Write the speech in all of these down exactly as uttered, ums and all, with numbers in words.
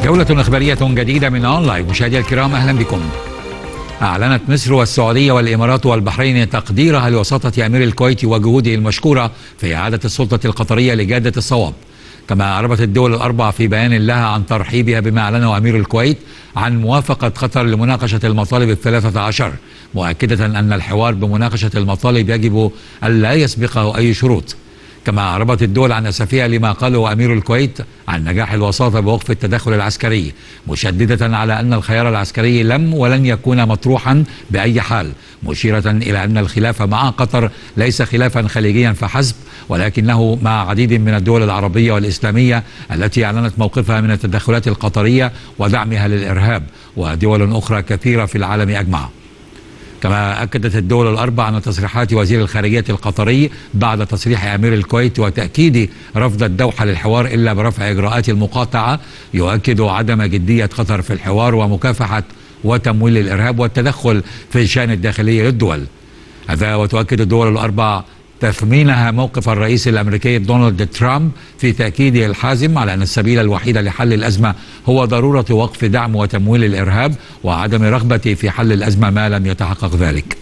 جولة إخبارية جديدة من أونلاين. مشاهدينا الكرام أهلا بكم. أعلنت مصر والسعودية والإمارات والبحرين تقديرها لوساطة أمير الكويت وجهوده المشكورة في إعادة السلطة القطرية لجادة الصواب. كما أعربت الدول الأربع في بيان لها عن ترحيبها بما أعلنه أمير الكويت عن موافقة قطر لمناقشة المطالب الثلاثة عشر، مؤكدة أن الحوار بمناقشة المطالب يجب ألا يسبقه أي شروط. كما أعربت الدول عن أسفها لما قاله أمير الكويت عن نجاح الوساطة بوقف التدخل العسكري، مشددة على أن الخيار العسكري لم ولن يكون مطروحا بأي حال، مشيرة إلى أن الخلاف مع قطر ليس خلافا خليجيا فحسب، ولكنه مع عديد من الدول العربية والإسلامية التي أعلنت موقفها من التدخلات القطرية ودعمها للإرهاب، ودول أخرى كثيرة في العالم أجمع. كما أكدت الدول الأربع أن تصريحات وزير الخارجية القطري بعد تصريح أمير الكويت وتأكيد رفض الدوحة للحوار إلا برفع إجراءات المقاطعة يؤكد عدم جدية قطر في الحوار ومكافحة وتمويل الإرهاب والتدخل في الشأن الداخلي للدول. هذا وتؤكد الدول الأربع تثمينها موقف الرئيس الأمريكي دونالد ترامب في تأكيده الحازم على أن السبيل الوحيد لحل الأزمة هو ضرورة وقف دعم وتمويل الإرهاب وعدم رغبته في حل الأزمة ما لم يتحقق ذلك.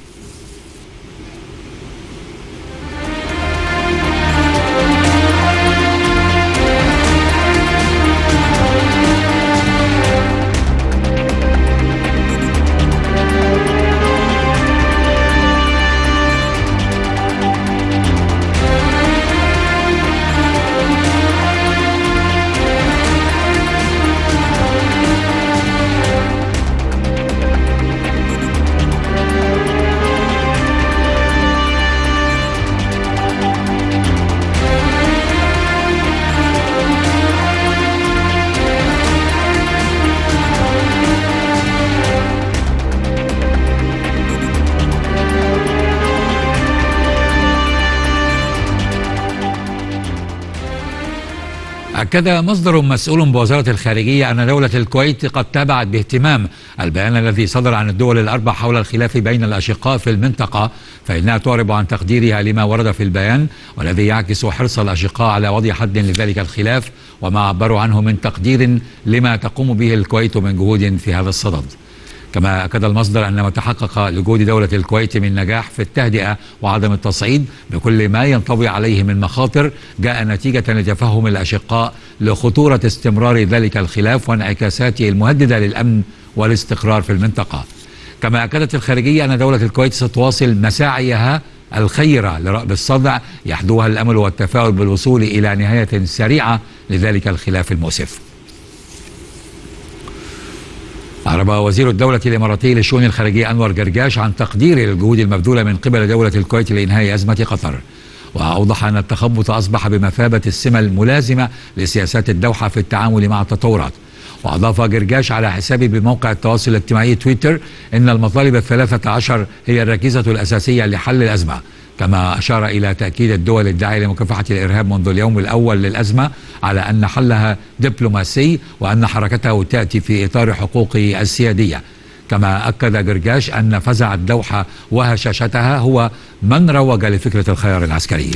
أكد مصدر مسؤول بوزارة الخارجية أن دولة الكويت قد تابعت باهتمام البيان الذي صدر عن الدول الأربع حول الخلاف بين الأشقاء في المنطقة، فإنها تعرب عن تقديرها لما ورد في البيان والذي يعكس حرص الأشقاء على وضع حد لذلك الخلاف وما عبروا عنه من تقدير لما تقوم به الكويت من جهود في هذا الصدد. كما أكد المصدر أن ما تحقق لجهود دولة الكويت من نجاح في التهدئة وعدم التصعيد بكل ما ينطوي عليه من مخاطر جاء نتيجة لتفهم الأشقاء لخطورة استمرار ذلك الخلاف وانعكاساته المهددة للأمن والاستقرار في المنطقة. كما أكدت الخارجية أن دولة الكويت ستواصل مساعيها الخيرة لرأب الصدع يحدوها الأمل والتفاؤل بالوصول إلى نهاية سريعة لذلك الخلاف المؤسف. أعرب وزير الدولة الإماراتي للشؤون الخارجية أنور جرجاش عن تقديره للجهود المبذولة من قبل دولة الكويت لإنهاء أزمة قطر، وأوضح أن التخبط أصبح بمثابة السمة الملازمة لسياسات الدوحة في التعامل مع التطورات. وأضاف جرجاش على حسابه بموقع التواصل الاجتماعي تويتر أن المطالب الثلاثة عشر هي الركيزة الأساسية لحل الأزمة. كما أشار إلى تأكيد الدول الداعية لمكافحة الإرهاب منذ اليوم الأول للأزمة على أن حلها دبلوماسي وأن حركته تأتي في إطار حقوقه السيادية. كما أكد جرجاش أن فزع الدوحة وهشاشتها هو من روج لفكرة الخيار العسكري.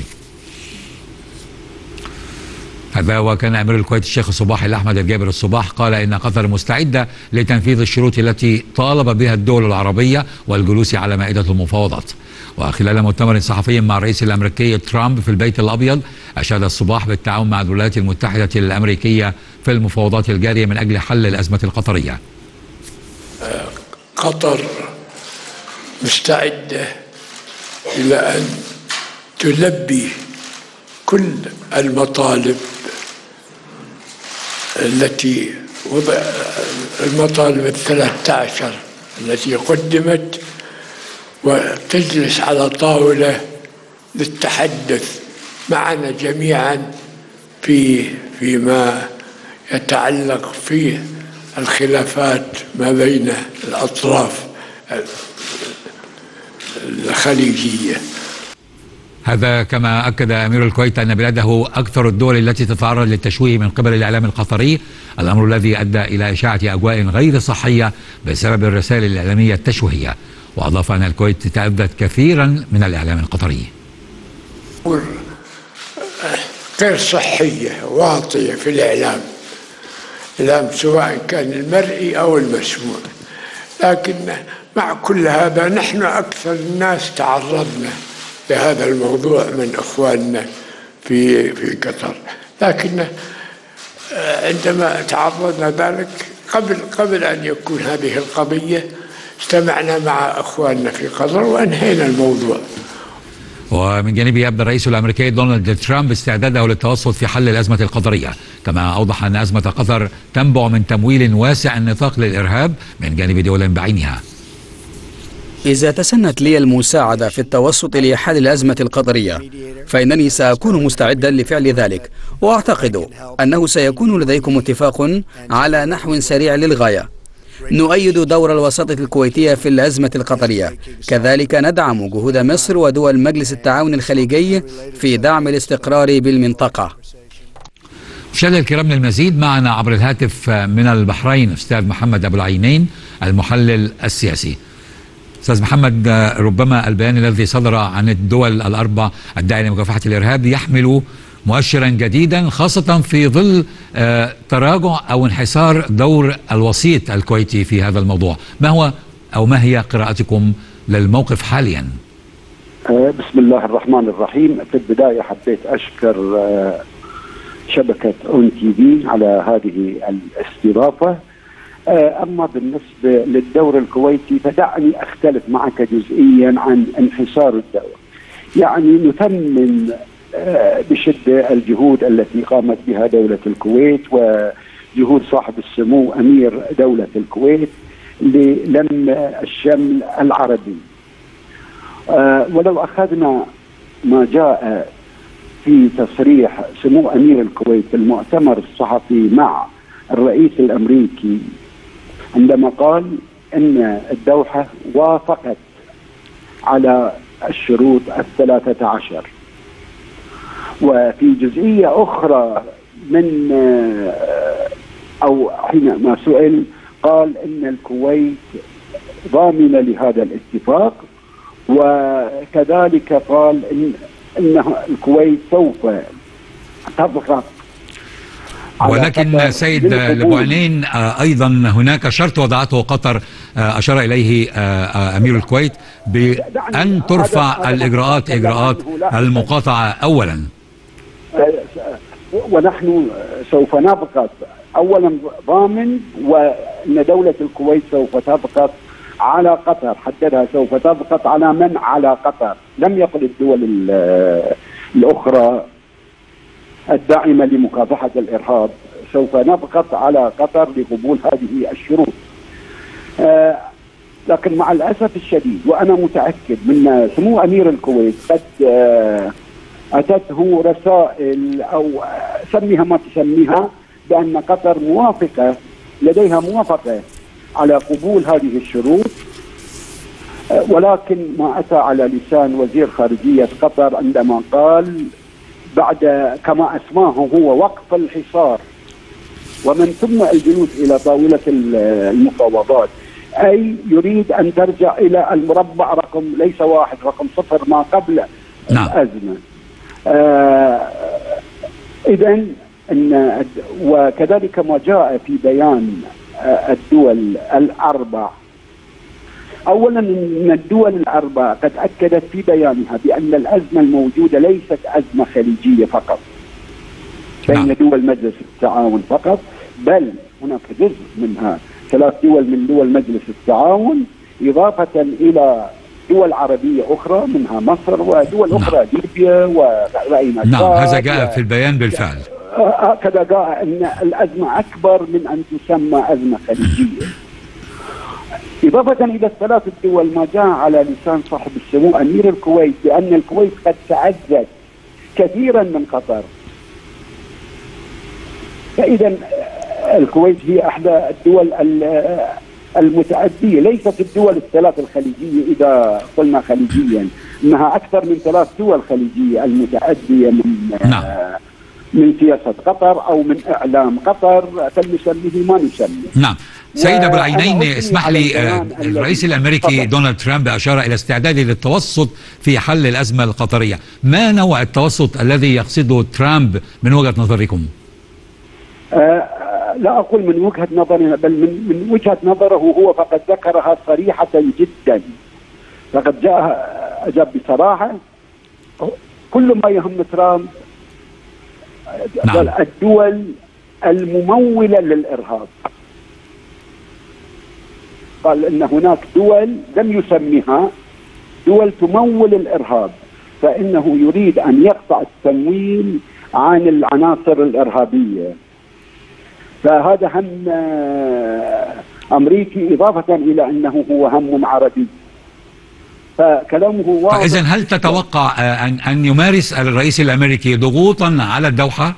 هذا وكان أمير الكويت الشيخ الصباح الأحمد الجابر الصباح قال إن قطر مستعدة لتنفيذ الشروط التي طالب بها الدول العربية والجلوس على مائدة المفاوضات. وخلال مؤتمر صحفي مع الرئيس الأمريكي ترامب في البيت الأبيض أشاد الصباح بالتعاون مع الولايات المتحدة الأمريكية في المفاوضات الجارية من أجل حل الأزمة القطرية. قطر مستعدة إلى أن تلبي كل المطالب التي وضع المطالب الثلاثة عشر التي قدمت وتجلس على طاولة للتحدث معنا جميعا في فيما يتعلق في الخلافات ما بين الأطراف الخليجية. هذا كما أكد أمير الكويت أن بلاده أكثر الدول التي تتعرض للتشويه من قبل الإعلام القطري، الأمر الذي أدى إلى إشاعة أجواء غير صحية بسبب الرسائل الإعلامية التشويهية. وأضاف أن الكويت تأذت كثيرا من الإعلام القطري. غير صحية واطية في الإعلام الأمن سواء كان المرئي أو المسموع. لكن مع كل هذا نحن أكثر الناس تعرضنا لهذا الموضوع من إخواننا في في قطر، لكن عندما تعرضنا ذلك قبل قبل أن يكون هذه القضية اجتمعنا مع إخواننا في قطر وأنهينا الموضوع. ومن جانبه يبدأ الرئيس الأمريكي دونالد ترامب استعداده للتوسط في حل الأزمة القطرية، كما أوضح أن أزمة قطر تنبع من تمويل واسع النطاق للإرهاب من جانب دول بعينها. إذا تسنت لي المساعدة في التوسط لحل الأزمة القطرية فإنني سأكون مستعدا لفعل ذلك، وأعتقد أنه سيكون لديكم اتفاق على نحو سريع للغاية. نؤيد دور الوساطة الكويتية في الأزمة القطرية، كذلك ندعم جهود مصر ودول مجلس التعاون الخليجي في دعم الاستقرار بالمنطقة. مشاهدينا الكرام، للمزيد معنا عبر الهاتف من البحرين أستاذ محمد أبو العينين المحلل السياسي. أستاذ محمد، ربما البيان الذي صدر عن الدول الأربع الداعية لمكافحة الإرهاب يحمل مؤشرا جديدا، خاصة في ظل تراجع أو انحسار دور الوسيط الكويتي في هذا الموضوع. ما هو أو ما هي قراءتكم للموقف حاليا؟ بسم الله الرحمن الرحيم. في البداية حبيت أشكر شبكة أون تي في على هذه الاستضافة. أما بالنسبة للدور الكويتي فدعني أختلف معك جزئيا عن انحسار الدور. يعني نثمن بشدة الجهود التي قامت بها دولة الكويت وجهود صاحب السمو أمير دولة الكويت للم الشمل العربي. ولو أخذنا ما جاء في تصريح سمو أمير الكويت في المؤتمر الصحفي مع الرئيس الأمريكي عندما قال إن الدوحة وافقت على الشروط الثلاثة عشر، وفي جزئية أخرى من أو حينما سئل قال إن الكويت ضامنة لهذا الاتفاق، وكذلك قال إن إن الكويت سوف تضغط. ولكن سيد البوعينين أيضا هناك شرط وضعته قطر أشار إليه أمير الكويت بأن ترفع الإجراءات إجراءات المقاطعة أولا، ونحن سوف نضغط أولا ضامن، وأن دولة الكويت سوف تضغط على قطر، حددها سوف تضغط على من؟ على قطر. لم يقل الدول الأخرى الداعمة لمكافحة الإرهاب سوف نضغط على قطر لقبول هذه الشروط. آه لكن مع الأسف الشديد، وأنا متأكد من سمو أمير الكويت قد آه أتته رسائل أو سميها ما تسميها بأن قطر موافقة، لديها موافقة على قبول هذه الشروط، آه ولكن ما أتى على لسان وزير خارجية قطر عندما قال بعد كما أسماه هو وقف الحصار ومن ثم الجلوس إلى طاولة المفاوضات، أي يريد أن ترجع إلى المربع رقم ليس واحد، رقم صفر ما قبل نعم. الأزمة. آه إذن إن وكذلك ما جاء في بيان آه الدول الأربع. أولا ان الدول الأربع قد أكدت في بيانها بأن الأزمة الموجودة ليست أزمة خليجية فقط بين دول مجلس التعاون فقط، بل هناك جزء منها ثلاث دول من دول مجلس التعاون إضافة إلى دول عربية أخرى منها مصر ودول أخرى نعم. ليبيا ورأينا نعم هذا جاء في البيان بالفعل. هكذا جاء أن الأزمة أكبر من أن تسمى أزمة خليجية. إضافة إلى الثلاث الدول ما جاء على لسان صاحب السمو أمير الكويت بأن الكويت قد تعزت كثيرا من قطر، فإذا الكويت هي أحدى الدول المتعدية، ليست الدول الثلاث الخليجية إذا قلنا خليجيا، إنها أكثر من ثلاث دول خليجية المتعدية من نعم. من سياسة قطر أو من إعلام قطر، فلنسميه ما نسميه. نعم. سيد أبو العينين، اسمح لي، الرئيس الأمريكي دونالد ترامب أشار إلى استعداده للتوسط في حل الأزمة القطرية. ما نوع التوسط الذي يقصده ترامب من وجهة نظركم؟ آه لا أقول من وجهة نظرنا بل من, من وجهة نظره هو، فقد ذكرها صريحة جدا. فقد جاء أجاب بصراحة كل ما يهم ترامب نعم. الدول الممولة للإرهاب، قال إن هناك دول لم يسميها دول تمول الإرهاب، فإنه يريد أن يقطع التمويل عن العناصر الإرهابية. فهذا هم أمريكي إضافة إلى أنه هو هم عربي، فكلامه واضح. فإذن هل تتوقع أن أن يمارس الرئيس الأمريكي ضغوطا على الدوحة؟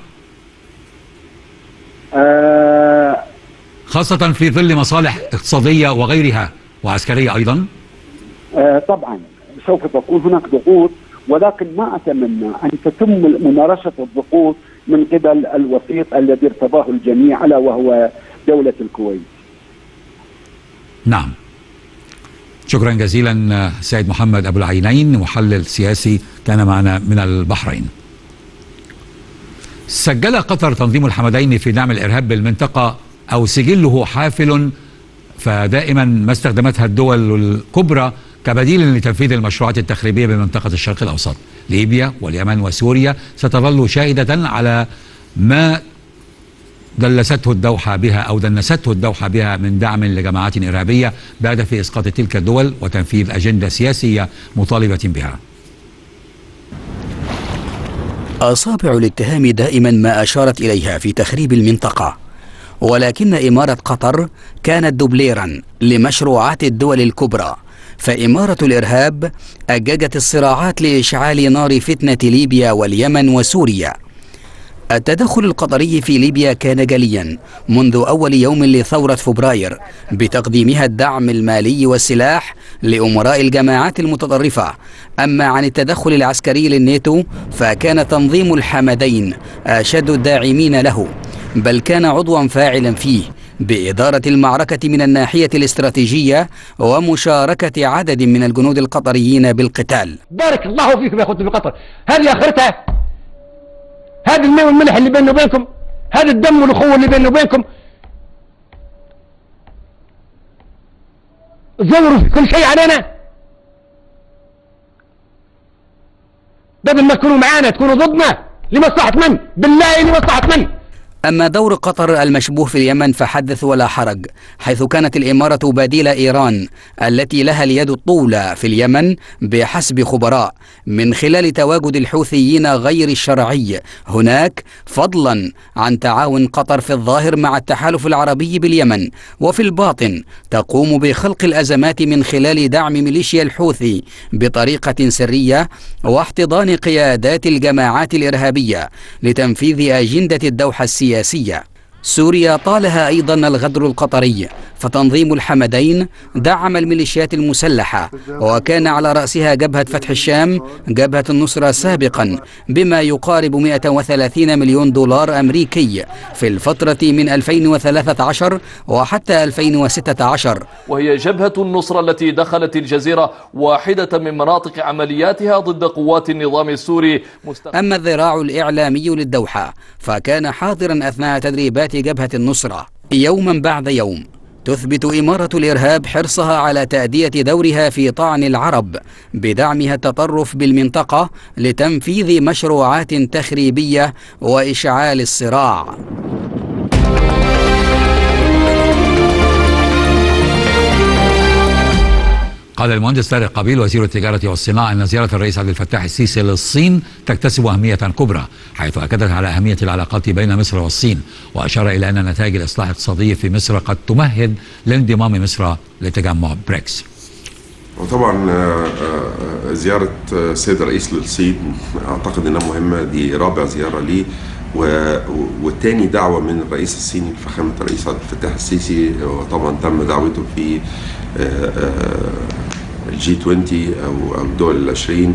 آه خاصة في ظل مصالح اقتصادية وغيرها وعسكرية أيضا؟ آه طبعا سوف تكون هناك ضغوط، ولكن ما أتمنى أن تتم ممارسة الضغوط من قبل الوسيط الذي ارتضاه الجميع ألا وهو دولة الكويت. نعم، شكرا جزيلا سيد محمد أبو العينين، محلل سياسي كان معنا من البحرين. سجل قطر تنظيم الحمدين في دعم الإرهاب بالمنطقة أو سجله حافل، فدائما ما استخدمتها الدول الكبرى كبديل لتنفيذ المشروعات التخريبية بمنطقة الشرق الأوسط. ليبيا واليمن وسوريا ستظل شاهدة على ما دلسته الدوحة بها أو دنسته الدوحة بها من دعم لجماعات إرهابية بهدف إسقاط تلك الدول وتنفيذ أجندة سياسية مطالبة بها. أصابع الاتهام دائما ما أشارت إليها في تخريب المنطقة، ولكن إمارة قطر كانت دوبليرا لمشروعات الدول الكبرى، فإمارة الإرهاب أججت الصراعات لإشعال نار فتنة ليبيا واليمن وسوريا. التدخل القطري في ليبيا كان جليا منذ أول يوم لثورة فبراير بتقديمها الدعم المالي والسلاح لأمراء الجماعات المتطرفة. أما عن التدخل العسكري للناتو فكان تنظيم الحمدين أشد الداعمين له، بل كان عضوا فاعلا فيه بإدارة المعركة من الناحية الاستراتيجية ومشاركة عدد من الجنود القطريين بالقتال. بارك الله فيكم يا أخوتي في قطر، هذه آخرتها، هذا الماء والملح اللي بيننا وبينكم، هذا الدم والأخوة اللي بيننا وبينكم، زوروا في كل شيء علينا، بدل ما تكونوا معانا تكونوا ضدنا. لمصلحة من؟ بالله لمصلحة من؟ أما دور قطر المشبوه في اليمن فحدث ولا حرج، حيث كانت الإمارة بديل إيران التي لها اليد الطولى في اليمن بحسب خبراء، من خلال تواجد الحوثيين غير الشرعي هناك، فضلا عن تعاون قطر في الظاهر مع التحالف العربي باليمن، وفي الباطن تقوم بخلق الأزمات من خلال دعم ميليشيا الحوثي بطريقة سرية واحتضان قيادات الجماعات الإرهابية لتنفيذ أجندة الدوحة السياسية. سوريا طالها أيضا الغدر القطري، فتنظيم الحمدين دعم الميليشيات المسلحة وكان على رأسها جبهة فتح الشام جبهة النصرة سابقا بما يقارب مئة وثلاثين مليون دولار أمريكي في الفترة من ألفين وثلاثة عشر وحتى ألفين وستة عشر. وهي جبهة النصرة التي دخلت الجزيرة واحدة من مناطق عملياتها ضد قوات النظام السوري. أما الذراع الإعلامي للدوحة فكان حاضرا أثناء تدريبات جبهة النصرة. يوما بعد يوم تثبت إمارة الإرهاب حرصها على تأدية دورها في طعن العرب بدعمها التطرف بالمنطقة لتنفيذ مشروعات تخريبية وإشعال الصراع. قال المهندس طارق قابيل وزير التجارة والصناعة أن زيارة الرئيس عبد الفتاح السيسي للصين تكتسب أهمية كبرى، حيث أكدت على أهمية العلاقات بين مصر والصين، وأشار إلى أن نتائج الإصلاح الاقتصادي في مصر قد تمهد لانضمام مصر لتجمع بريكس. وطبعا زيارة السيد الرئيس للصين أعتقد أنها مهمة، دي رابع زيارة ليه، والتاني دعوة من الرئيس الصيني فخامة الرئيس عبد الفتاح السيسي، وطبعا تم دعوته في الجي عشرين أو الدول العشرين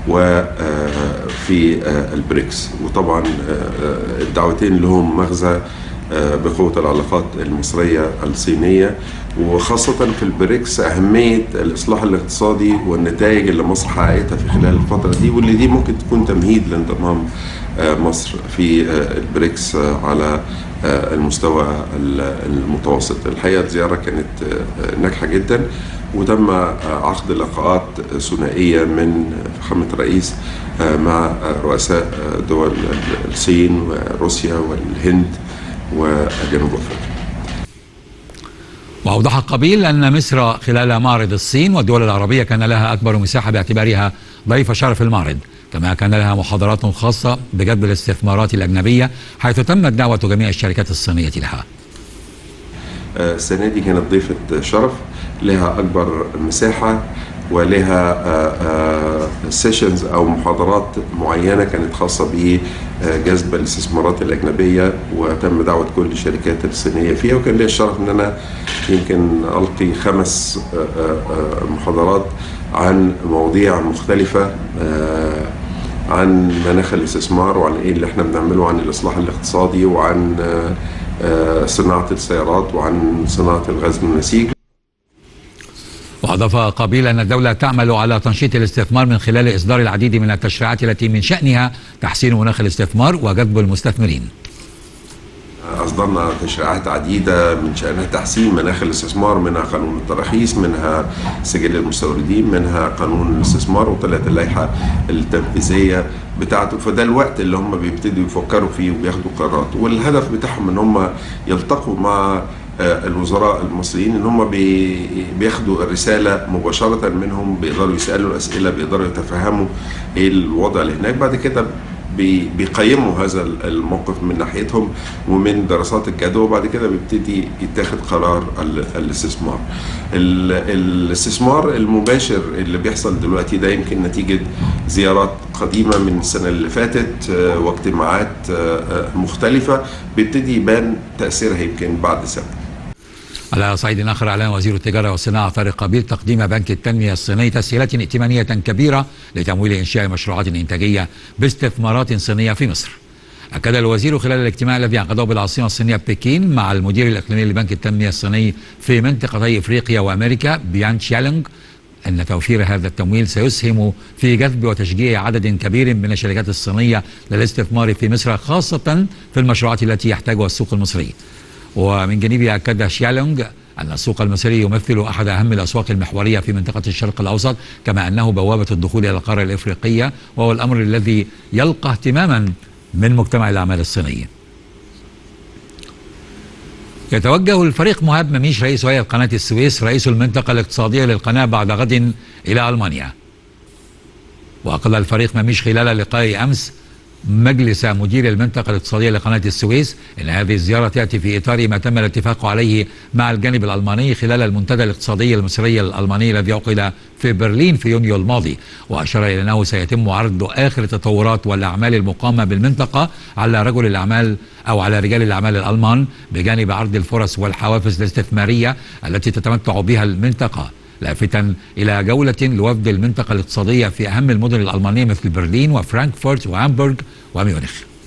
وفي البريكس. وطبعا الدعوتين لهم مغزى بقوة العلاقات المصرية الصينية، وخاصة في البريكس أهمية الإصلاح الاقتصادي والنتائج اللي مصر حققتها في خلال الفترة دي، واللي دي ممكن تكون تمهيد لانضمام مصر في البريكس على المستوى المتوسط. الحقيقة الزيارة كانت ناجحة جدا، وتم عقد لقاءات ثنائية من فخامة الرئيس مع رؤساء دول الصين وروسيا والهند وجنوب أفريقيا. وأوضح قبيل أن مصر خلال معرض الصين والدول العربية كان لها أكبر مساحة باعتبارها ضيف شرف المعرض، كما كان لها محاضرات خاصة بجذب الاستثمارات الأجنبية، حيث تمت دعوة جميع الشركات الصينية لها. السنة دي كانت ضيفة شرف، لها أكبر مساحة ولها سيشنز أو محاضرات معينة كانت خاصة بجذب الاستثمارات الأجنبية، وتم دعوة كل الشركات الصينية فيها. وكان لي الشرف أن أنا يمكن ألقي خمس محاضرات عن مواضيع مختلفة، عن مناخ الاستثمار، وعن إيه اللي احنا بنعمله، عن الإصلاح الاقتصادي، وعن صناعة السيارات، وعن صناعة الغاز من النسيج. وأضاف قبيل أن الدولة تعمل على تنشيط الاستثمار من خلال إصدار العديد من التشريعات التي من شأنها تحسين مناخ الاستثمار وجذب المستثمرين. أصدرنا تشريعات عديدة من شأنها تحسين مناخ الاستثمار، منها قانون التراخيص، منها سجل المستوردين، منها قانون الاستثمار، وطلعت اللائحة التنفيذية بتاعته. فده الوقت اللي هم بيبتدوا يفكروا فيه وبياخدوا قرارات، والهدف بتاعهم ان هم يلتقوا مع الوزراء المصريين، ان هم بياخدوا الرسالة مباشرة منهم، بيقدروا يسألوا الأسئلة، بيقدروا يتفهموا ايه الوضع اللي هناك. بعد كده بيقيموا هذا الموقف من ناحيتهم ومن دراسات الجدوى، وبعد كده بيبتدي يتاخد قرار الاستثمار. الاستثمار المباشر اللي بيحصل دلوقتي ده يمكن نتيجة زيارات قديمة من السنة اللي فاتت واجتماعات مختلفة، بيبتدي يبان تأثيرها يمكن بعد سنة. على صعيد آخر، أعلن وزير التجارة والصناعة طارق قبيل تقديم بنك التنمية الصيني تسهيلات ائتمانية كبيرة لتمويل إنشاء مشروعات إنتاجية باستثمارات صينية في مصر. أكد الوزير خلال الاجتماع الذي عقده بالعاصمة الصينية بكين مع المدير الإقليمي لبنك التنمية الصيني في منطقتي إفريقيا وأمريكا بيان شيالونغ أن توفير هذا التمويل سيسهم في جذب وتشجيع عدد كبير من الشركات الصينية للاستثمار في مصر، خاصة في المشروعات التي يحتاجها السوق المصري. ومن جانبه أكد شيالونغ أن السوق المصري يمثل أحد أهم الأسواق المحورية في منطقة الشرق الأوسط، كما أنه بوابة الدخول إلى القارة الإفريقية، وهو الأمر الذي يلقى اهتماما من مجتمع الأعمال الصيني. يتوجه الفريق مهاب مميش رئيس هيئة قناة السويس رئيس المنطقة الاقتصادية للقناة بعد غد إلى ألمانيا. وأقل الفريق مميش خلال لقاء أمس مجلس مدير المنطقة الاقتصادية لقناة السويس إن هذه الزيارة تأتي في إطار ما تم الاتفاق عليه مع الجانب الألماني خلال المنتدى الاقتصادي المصري الألماني الذي عقد في برلين في يونيو الماضي، وأشار إلى أنه سيتم عرض آخر التطورات والأعمال المقامة بالمنطقة على رجل الأعمال أو على رجال الأعمال الألمان، بجانب عرض الفرص والحوافز الاستثمارية التي تتمتع بها المنطقة، لافتا إلى جولة لوفد المنطقة الاقتصادية في أهم المدن الألمانية مثل برلين وفرانكفورت وهامبورغ وميونخ.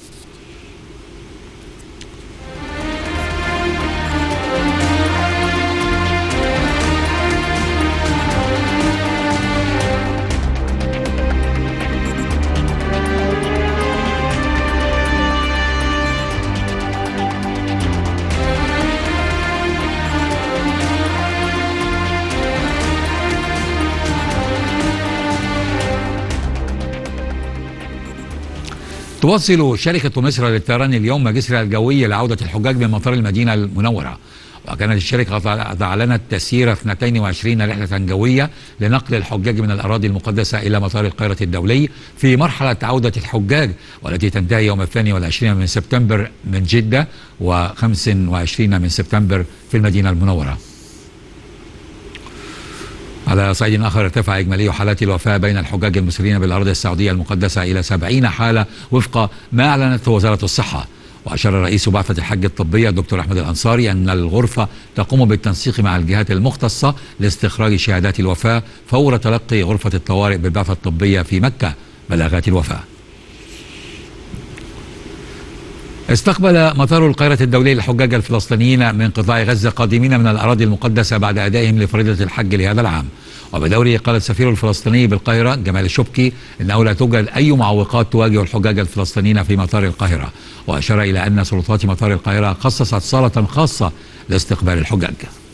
تواصل شركة مصر للطيران اليوم جسرها الجوي لعودة الحجاج من مطار المدينة المنورة، وكانت الشركة قد أعلنت تسيير اثنتين وعشرين رحلة جوية لنقل الحجاج من الأراضي المقدسة إلى مطار القاهرة الدولي في مرحلة عودة الحجاج، والتي تنتهي يوم الثاني والعشرين من سبتمبر من جدة وخمس وعشرين من سبتمبر في المدينة المنورة. على صعيد آخر، ارتفع إجمالي حالات الوفاة بين الحجاج المصريين بالأراضي السعودية المقدسة إلى سبعين حالة وفق ما أعلنت وزارة الصحة. وأشار رئيس بعثة الحج الطبية الدكتور أحمد الأنصاري أن الغرفة تقوم بالتنسيق مع الجهات المختصة لاستخراج شهادات الوفاة فور تلقي غرفة الطوارئ بالبعثة الطبية في مكة بلاغات الوفاة. استقبل مطار القاهرة الدولي الحجاج الفلسطينيين من قطاع غزة قادمين من الأراضي المقدسة بعد أدائهم لفريضة الحج لهذا العام. وبدوره قال السفير الفلسطيني بالقاهرة جمال الشبكي إنه لا توجد أي معوقات تواجه الحجاج الفلسطينيين في مطار القاهرة، وأشار إلى أن سلطات مطار القاهرة خصصت صالة خاصة لاستقبال الحجاج.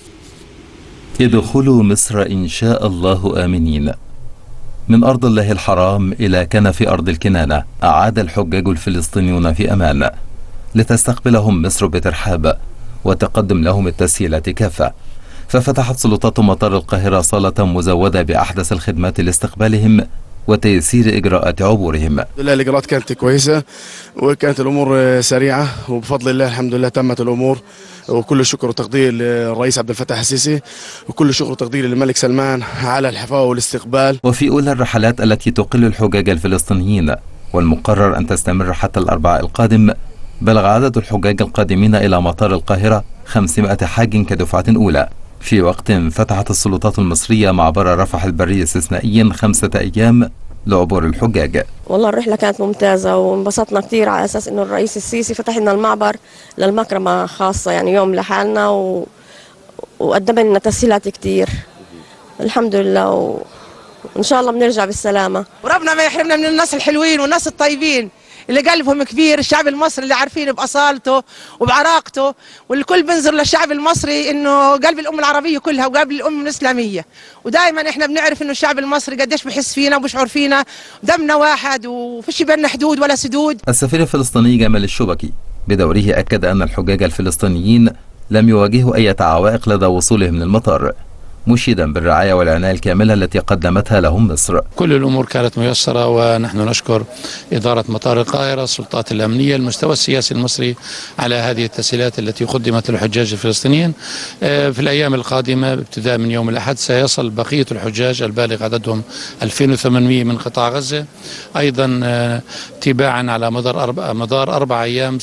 يدخل مصر إن شاء الله آمنين. من أرض الله الحرام إلى كنف أرض الكنانة أعاد الحجاج الفلسطينيون في أمان لتستقبلهم مصر بترحاب وتقدم لهم التسهيلات كافة. ففتحت سلطات مطار القاهرة صالة مزودة بأحدث الخدمات لاستقبالهم وتيسير إجراءات عبورهم. الإجراءات كانت كويسة وكانت الأمور سريعة، وبفضل الله الحمد لله تمت الأمور، وكل شكر وتقدير للرئيس عبد الفتاح السيسي، وكل شكر وتقدير للملك سلمان على الحفاوة والاستقبال. وفي أولى الرحلات التي تقل الحجاج الفلسطينيين والمقرر أن تستمر حتى الأربعاء القادم، بلغ عدد الحجاج القادمين إلى مطار القاهرة خمسمائة حاج كدفعة أولى، في وقت فتحت السلطات المصرية معبر رفح البري استثنائيا خمسة أيام لعبور الحجاج. والله الرحلة كانت ممتازة وانبسطنا كثير على أساس إنه الرئيس السيسي فتح لنا المعبر للمكرمة خاصة، يعني يوم لحالنا و... وقدم لنا تسهيلات كثير الحمد لله، وإن شاء الله بنرجع بالسلامة. وربنا ما يحرمنا من الناس الحلوين والناس الطيبين اللي قلبهم كبير، الشعب المصري اللي عارفين بأصالته وبعراقته، والكل بنظر للشعب المصري انه قلب الأمة العربية كلها وقلب الأمة الإسلامية، ودائما احنا بنعرف انه الشعب المصري قديش بحس فينا وبشعر فينا، دمنا واحد وفيش بيننا حدود ولا سدود. السفير الفلسطيني جمال الشبكي بدوره أكد أن الحجاج الفلسطينيين لم يواجهوا أي عوائق لدى وصولهم للمطار، مشيدا بالرعاية والعناية الكاملة التي قدمتها لهم مصر. كل الأمور كانت ميسرة، ونحن نشكر إدارة مطار القاهرة، السلطات الأمنية، المستوى السياسي المصري على هذه التسهيلات التي قدمت للحجاج الفلسطينيين. في الأيام القادمة ابتداء من يوم الأحد سيصل بقية الحجاج البالغ عددهم ألفين وثمانمائة من قطاع غزة، أيضا تباعا على مدار أربع, مدار أربع أيام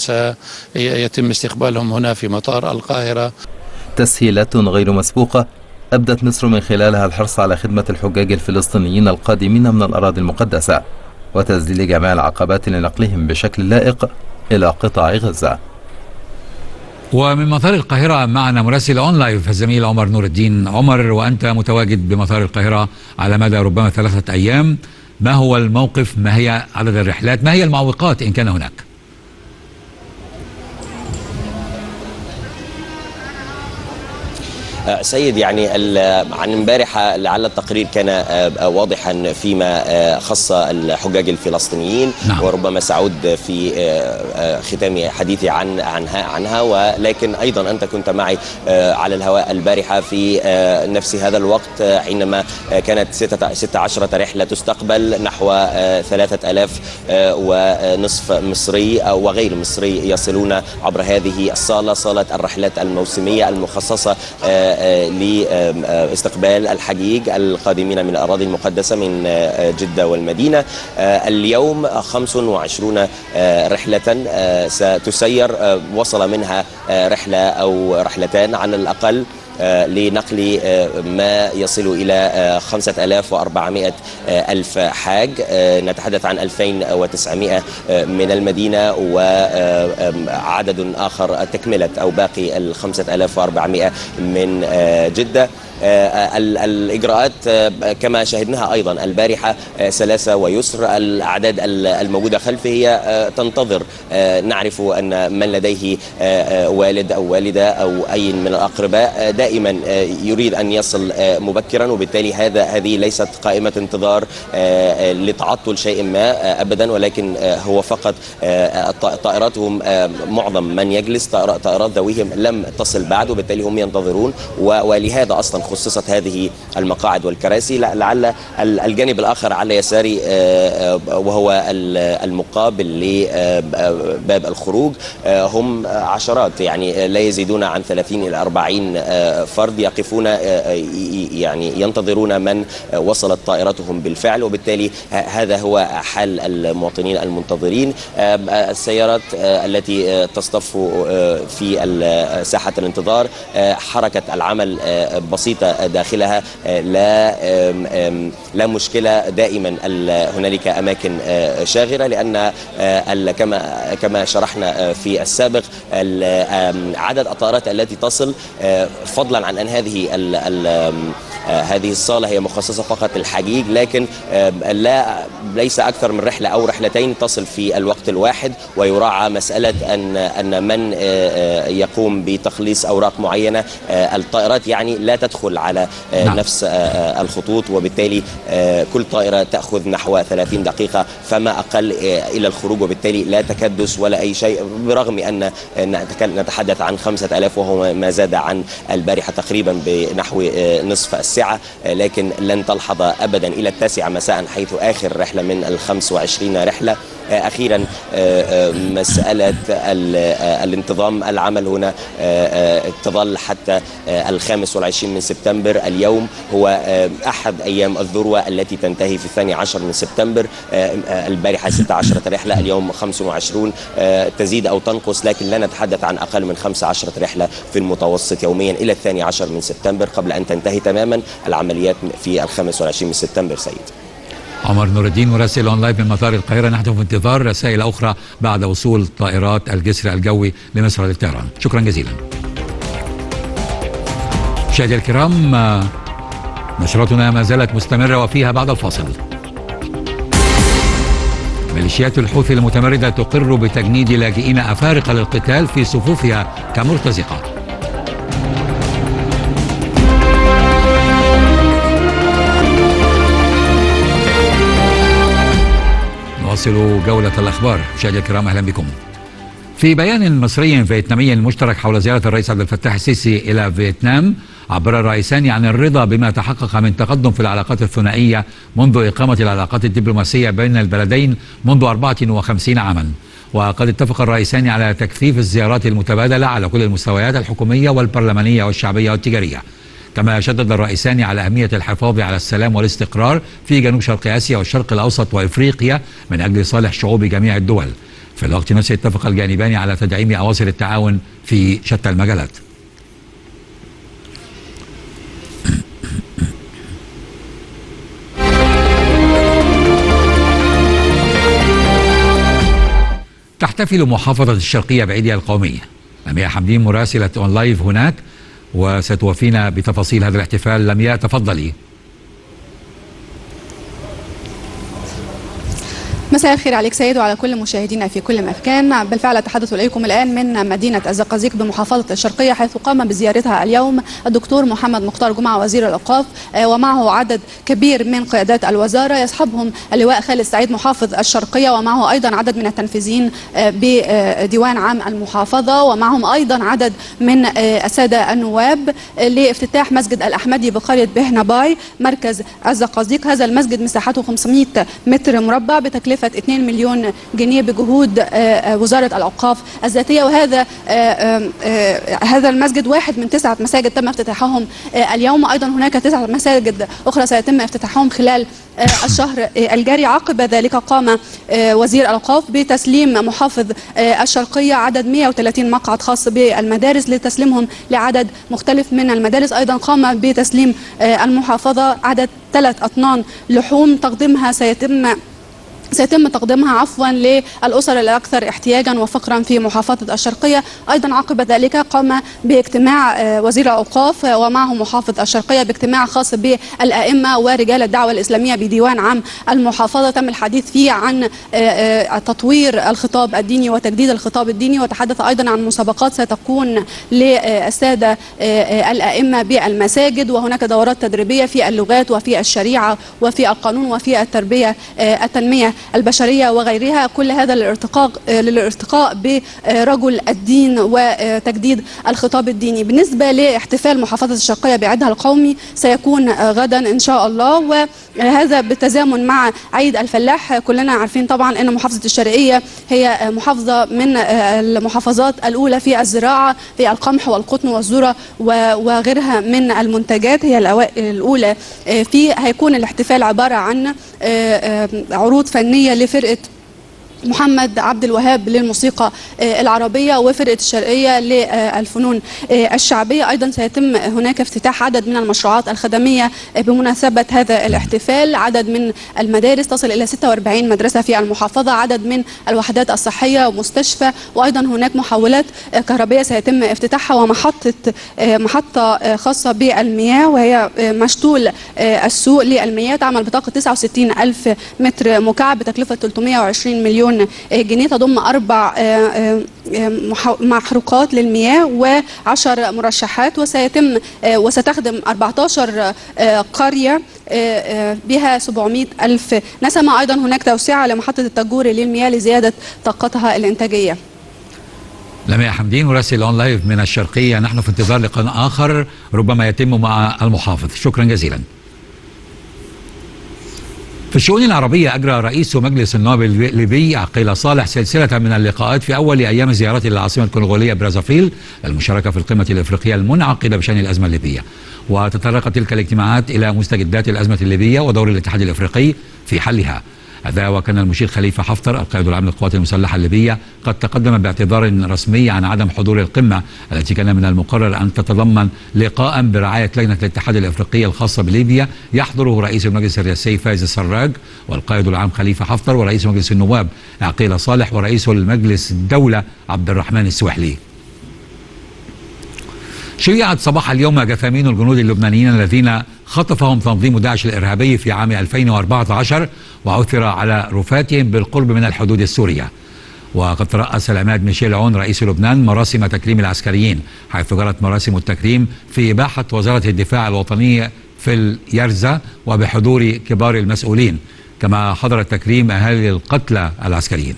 سيتم استقبالهم هنا في مطار القاهرة. تسهيلات غير مسبوقة أبدت مصر من خلالها الحرص على خدمة الحجاج الفلسطينيين القادمين من الأراضي المقدسة وتذليل جميع العقبات لنقلهم بشكل لائق إلى قطاع غزة. ومن مطار القاهرة معنا مراسل أون لايف الزميل عمر نور الدين. عمر، وأنت متواجد بمطار القاهرة على مدى ربما ثلاثة أيام، ما هو الموقف؟ ما هي عدد الرحلات؟ ما هي المعوقات إن كان هناك؟ سيد، يعني عن امبارح لعل التقرير كان واضحا فيما خص الحجاج الفلسطينيين. نعم. وربما سأعود في ختام حديثي عن عنها عنها ولكن ايضا انت كنت معي على الهواء البارحه في نفس هذا الوقت حينما كانت ستة عشر رحله تستقبل، نحو ثلاثة آلاف ونصف مصري وغير مصري يصلون عبر هذه الصاله، صاله الرحلات الموسميه المخصصه لاستقبال الحجيج القادمين من الأراضي المقدسة من جدة والمدينة. اليوم خمس وعشرون رحلة ستسير، وصل منها رحلة أو رحلتان على الأقل لنقل ما يصل إلى خمسة آلاف وأربعمائة ألف حاج. نتحدث عن ألفين وتسعمائة من المدينة وعدد آخر تكملة أو باقي الخمسة آلاف وأربعمائة من جدة. الإجراءات كما شاهدناها أيضا البارحة سلاسة ويسر. الأعداد الموجودة خلفه هي تنتظر، نعرف أن من لديه والد أو والدة أو أي من الأقرباء دائما يريد أن يصل مبكرا، وبالتالي هذا هذه ليست قائمة انتظار لتعطل شيء ما أبدا، ولكن هو فقط طائراتهم معظم من يجلس طائرات ذويهم لم تصل بعد، وبالتالي هم ينتظرون، ولهذا أصلا خصصت هذه المقاعد والكراسي. لعل الجانب الآخر على يساري وهو المقابل لباب الخروج هم عشرات، يعني لا يزيدون عن ثلاثين إلى أربعين فرد يقفون يعني ينتظرون من وصلت طائرتهم بالفعل، وبالتالي هذا هو حال المواطنين المنتظرين. السيارات التي تصطف في ساحة الانتظار حركة العمل بسيطة الأنشطة داخلها لا لا مشكلة. دائما هنالك أماكن شاغرة، لأن كما كما شرحنا في السابق عدد الطائرات التي تصل، فضلا عن أن هذه ال ال هذه الصالة هي مخصصة فقط للحجيج، لكن لا ليس أكثر من رحلة أو رحلتين تصل في الوقت الواحد، ويراعى مسألة أن أن من يقوم بتخليص أوراق معينة الطائرات يعني لا تدخل على نعم. نفس الخطوط، وبالتالي كل طائرة تأخذ نحو ثلاثين دقيقة فما أقل إلى الخروج، وبالتالي لا تكدس ولا أي شيء، برغم أن نتحدث عن خمسة آلاف وهو ما زاد عن البارحة تقريبا بنحو نصف الساعة، لكن لن تلحظ أبدا إلى التاسعة مساء حيث آخر رحلة من الخمس وعشرين رحلة. أخيرا مسألة الانتظام العمل هنا تظل حتى الخامس والعشرين من سبتمبر. اليوم هو أحد أيام الذروة التي تنتهي في الثاني عشر من سبتمبر. البارحة ستة عشرة رحلة، اليوم خمس وعشرين، تزيد أو تنقص، لكن لا نتحدث عن أقل من خمس عشرة رحلة في المتوسط يوميا إلى الثاني عشر من سبتمبر، قبل أن تنتهي تماما العمليات في الخامس والعشرين من سبتمبر. سيد عمر نور الدين مراسل اونلاين من مطار القاهرة، نحن في انتظار رسائل أخرى بعد وصول طائرات الجسر الجوي لمصر للطيران. شكرا جزيلا. مشاهدينا الكرام، نشرتنا ما زالت مستمرة وفيها بعد الفاصل. ميليشيات الحوثي المتمردة تقر بتجنيد لاجئين أفارقة للقتال في صفوفها كمرتزقة. نواصل جولة الأخبار. مشاهدينا الكرام، أهلا بكم. في بيان مصري فيتنامي مشترك حول زيارة الرئيس عبد الفتاح السيسي إلى فيتنام، عبر الرئيسان عن الرضا بما تحقق من تقدم في العلاقات الثنائية منذ إقامة العلاقات الدبلوماسية بين البلدين منذ أربعة وخمسين عاما. وقد اتفق الرئيسان على تكثيف الزيارات المتبادلة على كل المستويات الحكومية والبرلمانية والشعبية والتجارية. كما شدد الرئيسان على أهمية الحفاظ على السلام والاستقرار في جنوب شرق آسيا والشرق الأوسط وإفريقيا من أجل صالح شعوب جميع الدول. في الوقت نفسه اتفق الجانبان على تدعيم أواصر التعاون في شتى المجالات. تحتفل محافظة الشرقية بعيدها القومية. لمياء حمدين مراسلة اون لايف هناك وستوفينا بتفاصيل هذا الاحتفال. لمياء، تفضلي. مساء الخير عليك سيد وعلى كل مشاهدينا في كل مكان. بالفعل أتحدث إليكم الآن من مدينة الزقازيق بمحافظة الشرقية، حيث قام بزيارتها اليوم الدكتور محمد مختار جمعة وزير الأوقاف، ومعه عدد كبير من قيادات الوزارة، يصحبهم اللواء خالد سعيد محافظ الشرقية، ومعه أيضا عدد من التنفيذيين بديوان عام المحافظة، ومعهم أيضا عدد من السادة النواب لافتتاح مسجد الأحمدي بقرية بهنباي مركز الزقازيق. هذا المسجد مساحته خمسمائة متر مربع بتكلفة اثنين مليون جنيه بجهود وزارة الأوقاف الذاتية. وهذا هذا المسجد واحد من تسعة مساجد تم افتتاحهم اليوم. أيضا هناك تسعة مساجد أخرى سيتم افتتاحهم خلال الشهر الجاري. عقب ذلك قام وزير الأوقاف بتسليم محافظ الشرقية عدد مئة وثلاثين مقعد خاص بالمدارس لتسليمهم لعدد مختلف من المدارس. أيضا قام بتسليم المحافظة عدد ثلاث أطنان لحوم تقديمها سيتم سيتم تقديمها عفوا للأسر الأكثر احتياجا وفقرا في محافظة الشرقية. أيضا عقب ذلك قام باجتماع وزير الأوقاف ومعه محافظ الشرقية باجتماع خاص بالأئمة ورجال الدعوة الإسلامية بديوان عام المحافظة. تم الحديث فيه عن تطوير الخطاب الديني وتجديد الخطاب الديني، وتحدث أيضا عن مسابقات ستكون للسادة الأئمة بالمساجد، وهناك دورات تدريبية في اللغات وفي الشريعة وفي القانون وفي التربية التنمية البشرية وغيرها. كل هذا للارتقاء للارتقاء برجل الدين وتجديد الخطاب الديني. بالنسبة لاحتفال محافظة الشرقية بعيدها القومي سيكون غدا إن شاء الله، وهذا بالتزامن مع عيد الفلاح. كلنا عارفين طبعا أن محافظة الشرقية هي محافظة من المحافظات الأولى في الزراعة، في القمح والقطن والذرة وغيرها من المنتجات، هي الأولى فيه. هيكون الاحتفال عبارة عن عروض فنية لفرقة محمد عبد الوهاب للموسيقى العربية وفرقة الشرقية للفنون الشعبية. أيضا سيتم هناك افتتاح عدد من المشروعات الخدمية بمناسبة هذا الاحتفال، عدد من المدارس تصل إلى ستة وأربعين مدرسة في المحافظة، عدد من الوحدات الصحية ومستشفى، وأيضا هناك محولات كهربية سيتم افتتاحها، ومحطة محطة خاصة بالمياه وهي مشتول السوق للمياه تعمل بطاقة تسعة وستين ألف متر مكعب بتكلفة ثلاثمائة وعشرين مليون جنيه، تضم أربع محروقات للمياه وعشر مرشحات، وسيتم وستخدم أربعة عشر قرية بها سبعمائة ألف نسمة. أيضا هناك توسعة لمحطة التجوري للمياه لزيادة طاقتها الإنتاجية. لمياء حمدين مراسل اون لايف من الشرقية، نحن في انتظار لقاء آخر ربما يتم مع المحافظ. شكرا جزيلا. في الشؤون العربية أجرى رئيس مجلس النواب الليبي عقيل صالح سلسلة من اللقاءات في أول أيام زيارته للعاصمة الكونغولية برازافيل للمشاركة في القمة الإفريقية المنعقدة بشأن الأزمة الليبية. وتطرقت تلك الاجتماعات إلى مستجدات الأزمة الليبية ودور الاتحاد الإفريقي في حلها. هذا وكان المشير خليفة حفتر القائد العام للقوات المسلحة الليبية قد تقدم باعتذار رسمي عن عدم حضور القمة التي كان من المقرر أن تتضمن لقاء برعاية لجنة الاتحاد الإفريقي الخاصة بليبيا يحضره رئيس المجلس الرئاسي فايز السراج والقائد العام خليفة حفتر ورئيس مجلس النواب عقيل صالح ورئيس المجلس الدولة عبد الرحمن السويحلي. شيعت صباح اليوم جثامين الجنود اللبنانيين الذين خطفهم تنظيم داعش الإرهابي في عام ألفين وأربعة عشر وعثر على رفاتهم بالقرب من الحدود السورية. وقد ترأس العماد ميشيل عون رئيس لبنان مراسم تكريم العسكريين، حيث جرت مراسم التكريم في إباحة وزارة الدفاع الوطني في اليرزة وبحضور كبار المسؤولين، كما حضر التكريم أهالي القتلى العسكريين.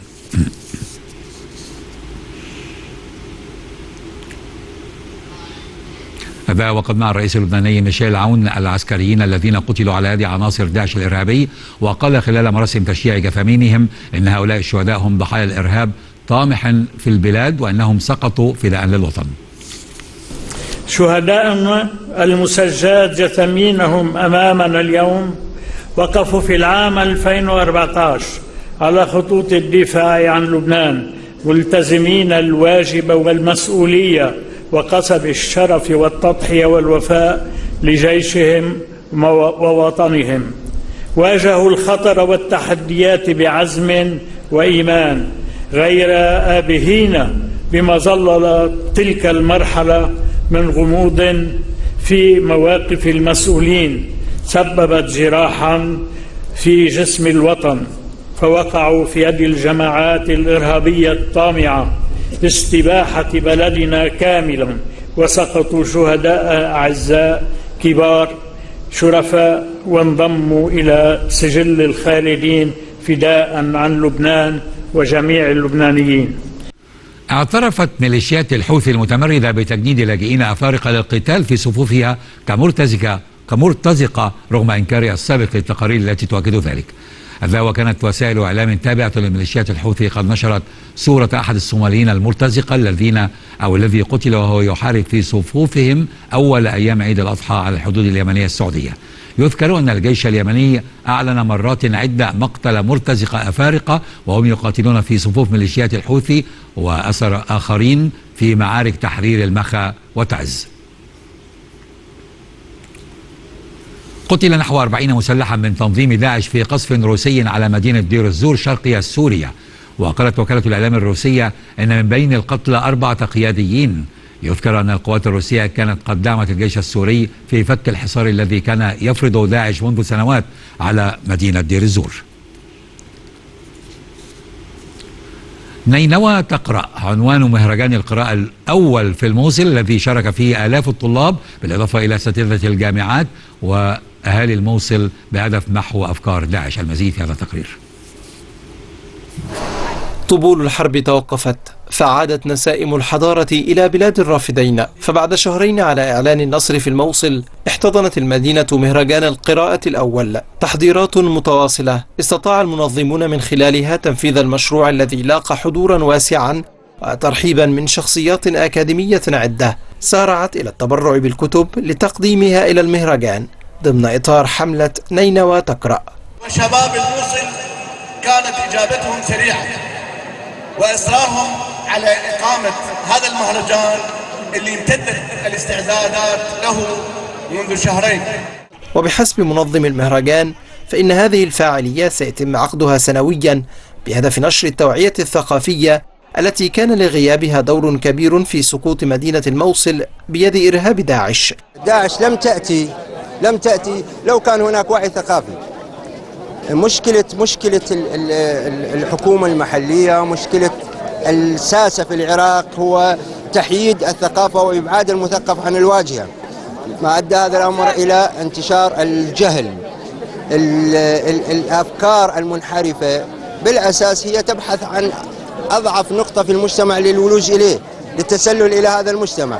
هذا وقد مع الرئيس اللبناني ميشيل عون العسكريين الذين قتلوا على يد عناصر داعش الإرهابي، وقال خلال مراسم تشييع جثامينهم إن هؤلاء الشهداء هم ضحايا الإرهاب طامحا في البلاد وأنهم سقطوا فداء للوطن. شهداءنا المسجات جثامينهم أمامنا اليوم وقفوا في العام ألفين وأربعة عشر على خطوط الدفاع عن لبنان ملتزمين الواجب والمسؤولية وقصب الشرف والتضحية والوفاء لجيشهم ووطنهم. واجهوا الخطر والتحديات بعزم وإيمان غير آبهين بما ظلل تلك المرحلة من غموض في مواقف المسؤولين سببت جراحا في جسم الوطن، فوقعوا في يد الجماعات الإرهابية الطامعة باستباحة بلدنا كاملا، وسقطوا شهداء أعزاء كبار شرفاء وانضموا إلى سجل الخالدين فداء عن لبنان وجميع اللبنانيين. اعترفت ميليشيات الحوثي المتمردة بتجنيد لاجئين أفارقة للقتال في صفوفها كمرتزقة كمرتزقة رغم إنكارها السابق للتقارير التي تؤكد ذلك. هذا وكانت وسائل إعلام تابعة لميليشيات الحوثي قد نشرت صورة أحد الصوماليين المرتزقة الذين أو الذي قتل وهو يحارب في صفوفهم أول أيام عيد الأضحى على الحدود اليمنية السعودية. يذكر أن الجيش اليمني أعلن مرات عدة مقتل مرتزقة أفارقة وهم يقاتلون في صفوف ميليشيات الحوثي، وأسر آخرين في معارك تحرير المخا وتعز. قتل نحو أربعين مسلحا من تنظيم داعش في قصف روسي على مدينة دير الزور شرقي سوريا. وقالت وكالة الإعلام الروسية أن من بين القتلى أربعة قياديين. يذكر أن القوات الروسية كانت قد دعمت الجيش السوري في فك الحصار الذي كان يفرض داعش منذ سنوات على مدينة دير الزور. نينوى تقرأ عنوان مهرجان القراءة الأول في الموصل الذي شارك فيه آلاف الطلاب بالإضافة إلى أساتذة الجامعات وأهالي الموصل بهدف محو أفكار داعش. المزيد في هذا التقرير. طبول الحرب توقفت فعادت نسائم الحضارة إلى بلاد الرافدين، فبعد شهرين على إعلان النصر في الموصل احتضنت المدينة مهرجان القراءة الأول. تحضيرات متواصلة استطاع المنظمون من خلالها تنفيذ المشروع الذي لاقى حضورا واسعا وترحيبا من شخصيات أكاديمية عدة سارعت إلى التبرع بالكتب لتقديمها إلى المهرجان ضمن إطار حملة نينوى تقرأ. وشباب الموصل كانت إجابتهم سريعة وإصرارهم على إقامة هذا المهرجان اللي امتدت الاستعدادات له منذ شهرين. وبحسب منظم المهرجان فإن هذه الفعاليات سيتم عقدها سنويا بهدف نشر التوعية الثقافية التي كان لغيابها دور كبير في سقوط مدينة الموصل بيد إرهاب داعش. داعش لم تأتي لم تأتي لو كان هناك وعي ثقافي. مشكلة مشكلة الحكومة المحلية، مشكلة الساسة في العراق هو تحييد الثقافة وإبعاد المثقف عن الواجهة، ما أدى هذا الأمر إلى انتشار الجهل. الأفكار المنحرفة بالأساس هي تبحث عن أضعف نقطة في المجتمع للولوج إليه، للتسلل إلى هذا المجتمع،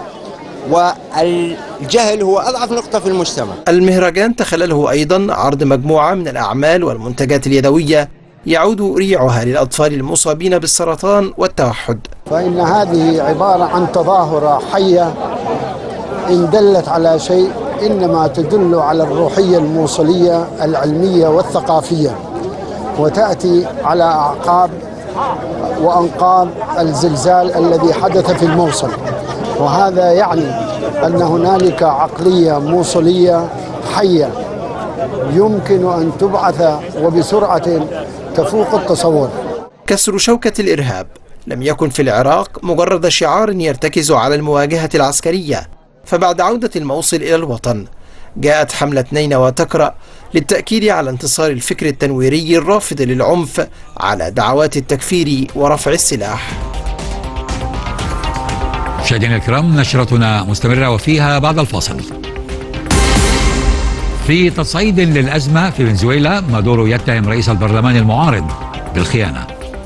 والجهل هو أضعف نقطة في المجتمع. المهرجان تخلله أيضا عرض مجموعة من الأعمال والمنتجات اليدوية يعود ريعها للأطفال المصابين بالسرطان والتوحد. فإن هذه عبارة عن تظاهرة حية إن دلت على شيء إنما تدل على الروحية الموصلية العلمية والثقافية، وتأتي على أعقاب وأنقاض الزلزال الذي حدث في الموصل، وهذا يعني أن هنالك عقلية موصلية حية يمكن أن تبعث وبسرعة تفوق التصور. كسر شوكة الإرهاب لم يكن في العراق مجرد شعار يرتكز على المواجهة العسكرية، فبعد عودة الموصل إلى الوطن جاءت حملة نينوى تقرأ للتأكيد على انتصار الفكر التنويري الرافض للعنف على دعوات التكفير ورفع السلاح. مشاهدينا الكرام، نشرتنا مستمرة وفيها بعد الفاصل. في تصعيد للأزمة في فنزويلا، مادورو يتهم رئيس البرلمان المعارض بالخيانة.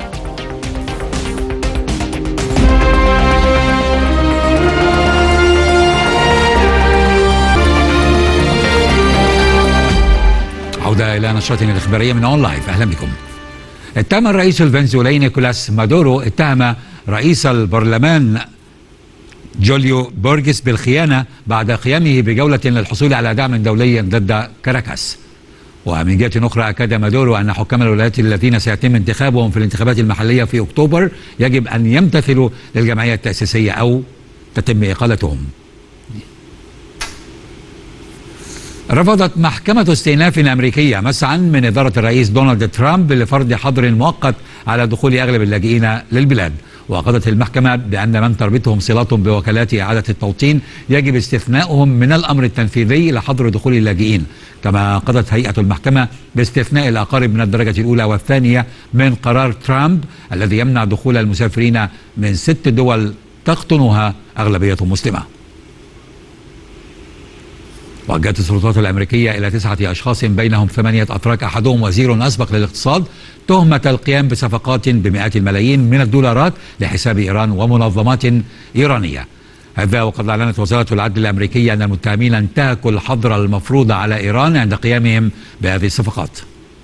عودة إلى نشرتنا الإخبارية من أون لايف، أهلا بكم. اتهم الرئيس الفنزويلي نيكولاس مادورو اتهم رئيس البرلمان جوليو بورغيس بالخيانة بعد قيامه بجولة للحصول على دعم دولي ضد كاراكاس. ومن جهة أخرى أكد مادورو أن حكام الولايات الذين سيتم انتخابهم في الانتخابات المحلية في أكتوبر يجب أن يمتثلوا للجمعية التأسيسية أو تتم إقالتهم. رفضت محكمة استئناف أمريكية مسعى من إدارة الرئيس دونالد ترامب لفرض حظر مؤقت على دخول أغلب اللاجئين للبلاد. وقضت المحكمة بأن من تربطهم صلات بوكالات إعادة التوطين يجب استثناؤهم من الأمر التنفيذي لحظر دخول اللاجئين. كما قضت هيئة المحكمة باستثناء الأقارب من الدرجة الأولى والثانية من قرار ترامب الذي يمنع دخول المسافرين من ست دول تقطنها أغلبية مسلمة. وجهت السلطات الأمريكية إلى تسعة أشخاص بينهم ثمانية أتراك أحدهم وزير أسبق للاقتصاد تهمة القيام بصفقات بمئات الملايين من الدولارات لحساب إيران ومنظمات إيرانية. هذا وقد أعلنت وزارة العدل الأمريكية أن المتهمين انتهكوا الحظر المفروض على إيران عند قيامهم بهذه الصفقات.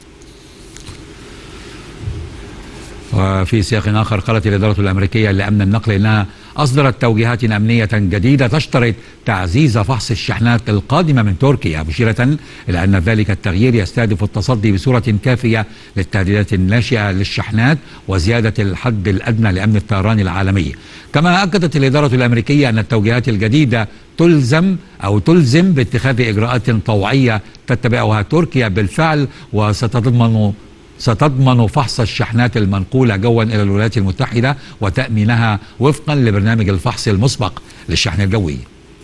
وفي سياق آخر قالت الإدارة الأمريكية لأمن النقل إنها أصدرت توجيهات أمنية جديدة تشترط تعزيز فحص الشحنات القادمة من تركيا، مشيرة إلى أن ذلك التغيير يستهدف التصدي بصورة كافية للتهديدات الناشئة للشحنات وزيادة الحد الأدنى لأمن الطيران العالمي. كما أكدت الإدارة الأمريكية أن التوجيهات الجديدة تلزم أو تلزم باتخاذ إجراءات طوعية تتبعها تركيا بالفعل، وستضمن ستضمن فحص الشحنات المنقولة جوا إلى الولايات المتحدة وتأمينها وفقا لبرنامج الفحص المسبق للشحن الجوي.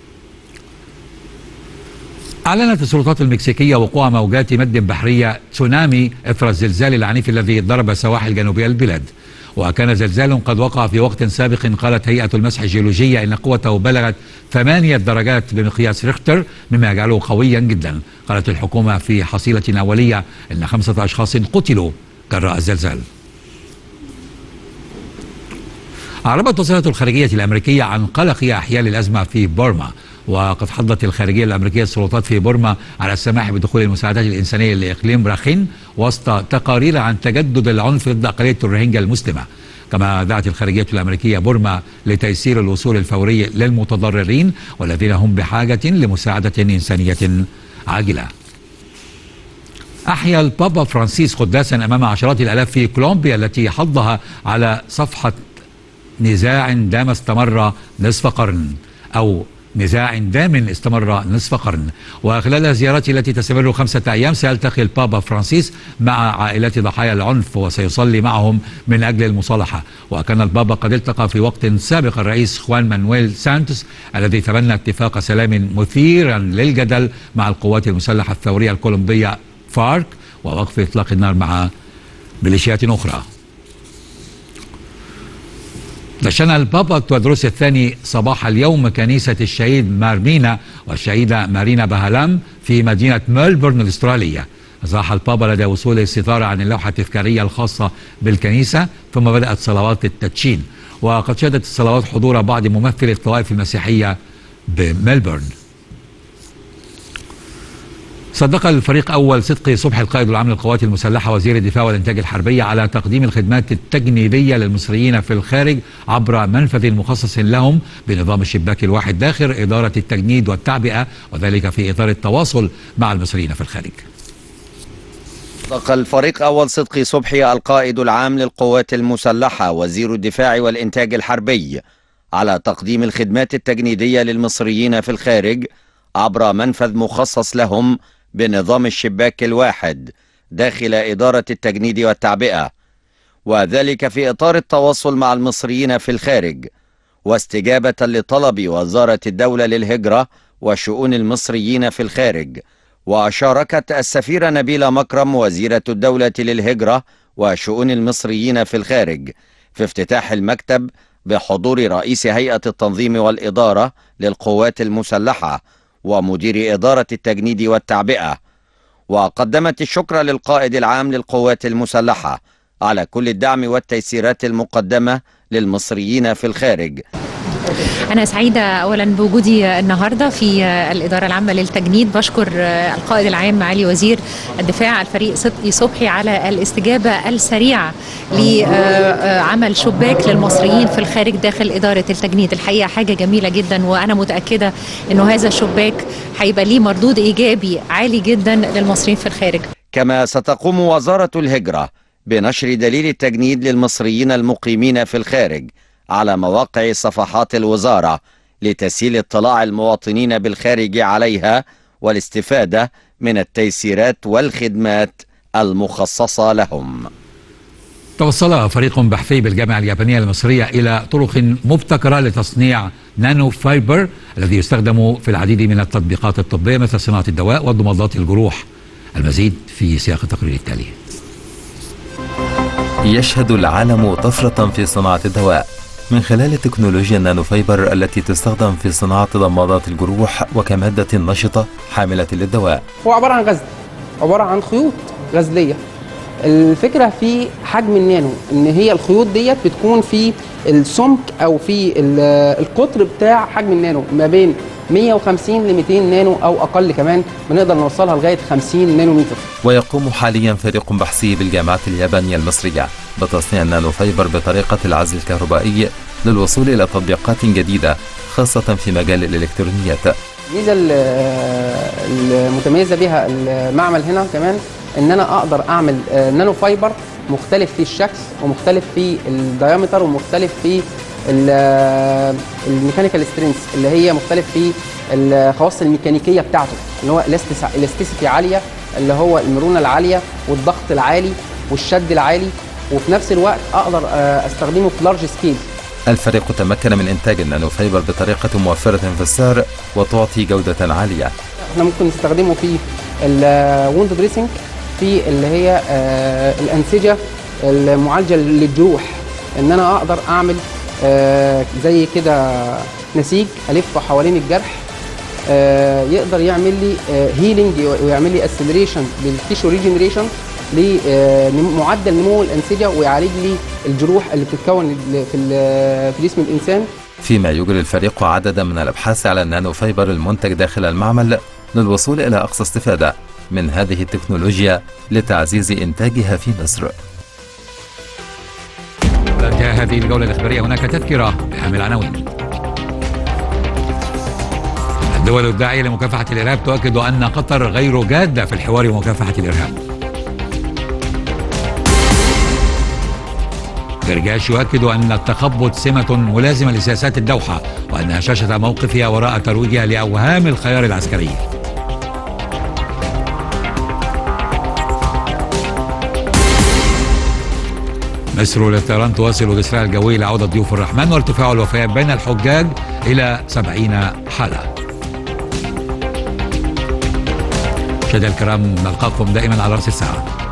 أعلنت السلطات المكسيكية وقوع موجات مد بحرية تسونامي إثر الزلزال العنيف الذي ضرب سواحل جنوبي البلاد. وكان زلزال قد وقع في وقت سابق. قالت هيئة المسح الجيولوجية إن قوته بلغت ثمانية درجات بمقياس ريختر مما يجعله قويا جدا. قالت الحكومة في حصيلة أولية إن خمسة أشخاص قتلوا جراء الزلزال. أعربت وزارة الخارجية الأمريكية عن قلق أحيال الأزمة في بورما. وقد حضت الخارجية الأمريكية السلطات في بورما على السماح بدخول المساعدات الإنسانية لإقليم راخين وسط تقارير عن تجدد العنف ضد أقلية الروهينجا المسلمة. كما دعت الخارجية الأمريكية بورما لتيسير الوصول الفوري للمتضررين والذين هم بحاجة لمساعدة إنسانية عاجلة. أحيا البابا فرانسيس قداسا أمام عشرات الآلاف في كولومبيا التي حضها على صفحة نزاع دام استمر نصف قرن، أو نزاع دام استمر نصف قرن. وخلال زيارته التي تستمر خمسة أيام سيلتقي البابا فرانسيس مع عائلات ضحايا العنف وسيصلي معهم من أجل المصالحة. وكان البابا قد التقى في وقت سابق الرئيس خوان مانويل سانتوس الذي تبنى اتفاق سلام مثيرا للجدل مع القوات المسلحة الثورية الكولومبية فارك ووقف إطلاق النار مع ميليشيات أخرى. دشن البابا تودروس الثاني صباح اليوم كنيسة الشهيد مارمينا والشهيدة مارينا بهالام في مدينة ملبورن الأسترالية. أصاح البابا لدى وصول الستارة عن اللوحة التذكارية الخاصة بالكنيسة، ثم بدأت صلوات التدشين. وقد شهدت الصلوات حضور بعض ممثلي الطوائف المسيحية بملبورن. صدق الفريق أول صدقي صبحي القائد العام للقوات المسلحة وزير الدفاع والإنتاج الحربي على تقديم الخدمات التجنيدية للمصريين في الخارج عبر منفذ مخصص لهم بنظام الشباك الواحد داخل إدارة التجنيد والتعبئة، وذلك في إطار التواصل مع المصريين في الخارج. صدق الفريق أول صدقي صبحي القائد العام للقوات المسلحة وزير الدفاع والإنتاج الحربي على تقديم الخدمات التجنيدية للمصريين في الخارج عبر منفذ مخصص لهم بنظام الشباك الواحد داخل إدارة التجنيد والتعبئة، وذلك في إطار التواصل مع المصريين في الخارج واستجابة لطلب وزارة الدولة للهجرة وشؤون المصريين في الخارج. وشاركت السفيرة نبيلة مكرم وزيرة الدولة للهجرة وشؤون المصريين في الخارج في افتتاح المكتب بحضور رئيس هيئة التنظيم والإدارة للقوات المسلحة ومدير إدارة التجنيد والتعبئة. وقدمت الشكر للقائد العام للقوات المسلحة على كل الدعم والتيسيرات المقدمة للمصريين في الخارج. أنا سعيدة أولا بوجودي النهاردة في الإدارة العامة للتجنيد. بشكر القائد العام معالي وزير الدفاع الفريق صدقي صبحي على الاستجابة السريعة لعمل شباك للمصريين في الخارج داخل إدارة التجنيد. الحقيقة حاجة جميلة جدا، وأنا متأكدة أنه هذا الشباك هيبقى ليه مردود إيجابي عالي جدا للمصريين في الخارج. كما ستقوم وزارة الهجرة بنشر دليل التجنيد للمصريين المقيمين في الخارج على مواقع صفحات الوزارة لتسهيل اطلاع المواطنين بالخارج عليها والاستفادة من التيسيرات والخدمات المخصصة لهم. توصل فريق بحثي بالجامعة اليابانية المصرية إلى طرق مبتكرة لتصنيع نانو فايبر الذي يستخدم في العديد من التطبيقات الطبية مثل صناعة الدواء وضمادات الجروح. المزيد في سياق التقرير التالي. يشهد العالم طفرة في صناعة الدواء من خلال تكنولوجيا النانو فايبر التي تستخدم في صناعة ضمادات الجروح وكمادة نشطة حاملة للدواء. هو عبارة عن غزل، عبارة عن خيوط غزلية. الفكرة في حجم النانو، ان هي الخيوط ديت بتكون في السمك او في القطر بتاع حجم النانو ما بين مئة وخمسين ل مئتين نانو او اقل، كمان بنقدر نوصلها لغايه خمسين نانومتر. ويقوم حاليا فريق بحثي بالجامعة اليابانية المصرية بتصنيع النانو فايبر بطريقة العزل الكهربائي للوصول الى تطبيقات جديدة خاصة في مجال الالكترونيات. الميزة المتميزة بها المعمل هنا كمان ان انا اقدر اعمل نانو فايبر مختلف في الشكل ومختلف في الديامتر ومختلف في الميكانيكال سترينث اللي هي مختلف في الخواص الميكانيكيه بتاعته، اللي هو الاستيسيتي عاليه، اللي هو المرونه العاليه والضغط العالي والشد العالي، وفي نفس الوقت اقدر استخدمه في لارج سكيل. الفريق تمكن من انتاج النانو فايبر بطريقه موفره في السعر وتعطي جوده عاليه. احنا ممكن نستخدمه في الووند دريسنج، في اللي هي الانسجه المعالجه للجروح، ان انا اقدر اعمل آه زي كده نسيج الفه حوالين الجرح، آه يقدر يعمل لي آه هيلينج ويعمل لي اسيلريشن للتيشو ريجنريشن لمعدل نمو الانسجه، ويعالج لي الجروح اللي بتتكون في في جسم الانسان. فيما يجري الفريق عددا من الابحاث على النانو فايبر المنتج داخل المعمل للوصول الى اقصى استفاده من هذه التكنولوجيا لتعزيز انتاجها في مصر. انتهى هذه الجولة الإخبارية. هناك تذكرة بأهم العناوين. الدول الداعية لمكافحة الإرهاب تؤكد أن قطر غير جادة في الحوار ومكافحة الإرهاب. جرجاش يؤكد أن التخبط سمة ملازمة لسياسات الدوحة، وأن هشاشة موقفها وراء ترويجها لأوهام الخيار العسكري. مصر للطيران تواصل الإسراع الجوي لعودة ضيوف الرحمن وارتفاع الوفيات بين الحجاج إلى سبعين حالة. مشاهدينا الكرام، نلقاكم دائما على رأس الساعة.